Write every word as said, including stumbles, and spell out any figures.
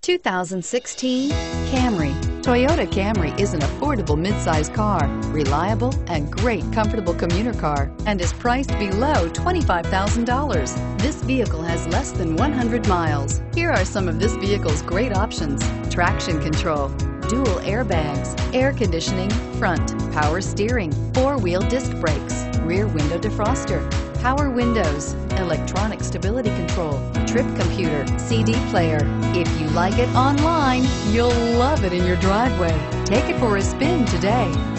two thousand sixteen Camry. Toyota Camry is an affordable midsize car, reliable and great comfortable commuter car, and is priced below twenty-five thousand dollars. This vehicle has less than one hundred miles. Here are some of this vehicle's great options: traction control, dual airbags, air conditioning, front, power steering, four-wheel disc brakes, rear window defroster, power windows, electronic stability control, trip computer, C D player. If you like it online, you'll love it in your driveway. Take it for a spin today.